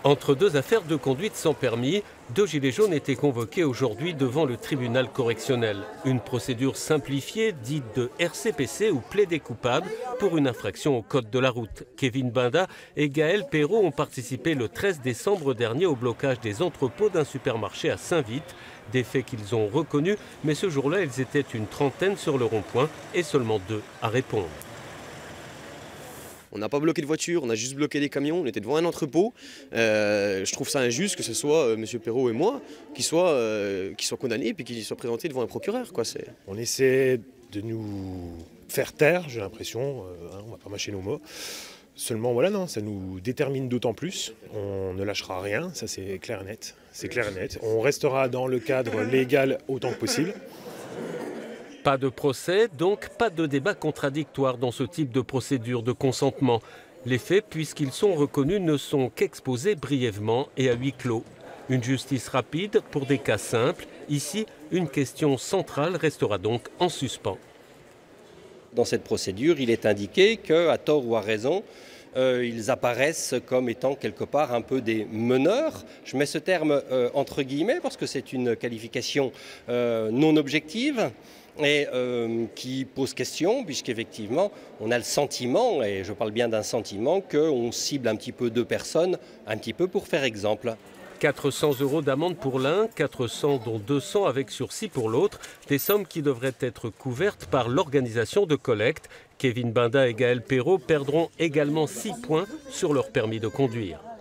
Entre deux affaires de conduite sans permis, deux gilets jaunes étaient convoqués aujourd'hui devant le tribunal correctionnel. Une procédure simplifiée, dite de RCPC ou plaidé coupable pour une infraction au code de la route. Kevin Binda et Gaël Perrault ont participé le 13 décembre dernier au blocage des entrepôts d'un supermarché à Saint-Vite. Des faits qu'ils ont reconnus, mais ce jour-là, ils étaient une trentaine sur le rond-point et seulement 2 à répondre. On n'a pas bloqué de voiture, on a juste bloqué des camions, on était devant un entrepôt. Je trouve ça injuste que ce soit M. Perrault et moi qui soient condamnés et puis qui soient présentés devant un procureur, quoi. On essaie de nous faire taire, j'ai l'impression, on va pas mâcher nos mots. Seulement voilà, non, ça nous détermine d'autant plus. On ne lâchera rien, ça c'est clair et net. C'est clair et net. On restera dans le cadre légal autant que possible. Pas de procès, donc pas de débat contradictoire dans ce type de procédure de consentement. Les faits, puisqu'ils sont reconnus, ne sont qu'exposés brièvement et à huis clos. Une justice rapide pour des cas simples. Ici, une question centrale restera donc en suspens. Dans cette procédure, il est indiqué qu'à tort ou à raison, ils apparaissent comme étant quelque part un peu des meneurs. Je mets ce terme entre guillemets parce que c'est une qualification non objective et qui pose question, puisqu'effectivement, on a le sentiment, et je parle bien d'un sentiment, qu'on cible un petit peu deux personnes, un petit peu pour faire exemple. 400 € d'amende pour l'un, 400 dont 200 avec sursis pour l'autre, des sommes qui devraient être couvertes par l'organisation de collecte. Kevin Binda et Gaël Perrault perdront également 6 points sur leur permis de conduire.